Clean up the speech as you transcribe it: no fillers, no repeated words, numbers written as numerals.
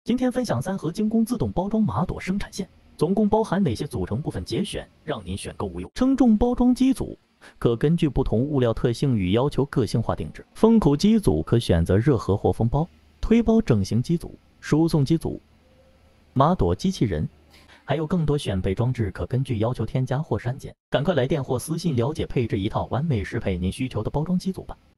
今天分享三盒精工自动包装马朵生产线，总共包含哪些组成部分节选，让您选购无忧。称重包装机组可根据不同物料特性与要求个性化定制。封口机组可选择热盒或封包。推包整形机组、输送机组、马朵机器人，还有更多选配装置可根据要求添加或删减。赶快来电或私信了解配置一套完美适配您需求的包装机组吧。